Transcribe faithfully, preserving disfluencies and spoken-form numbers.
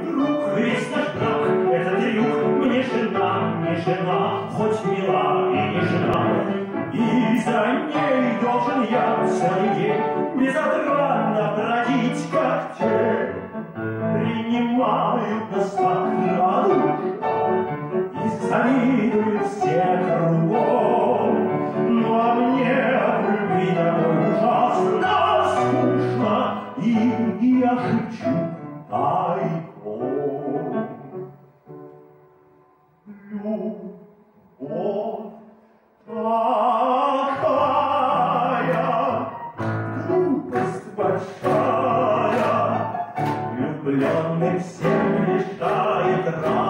друг, весь наш брак — это трюк. Мне жена, не жена, хоть мила и не жена. И за ней должен я целый день безотрадно бродить, как те принимают нас как радужно и завидуют все кругом. Ну а мне от любви домой ужасно скучно, и я шепчу тайком. Любовь такая, глупость большая, влюбленных всем мешает радость.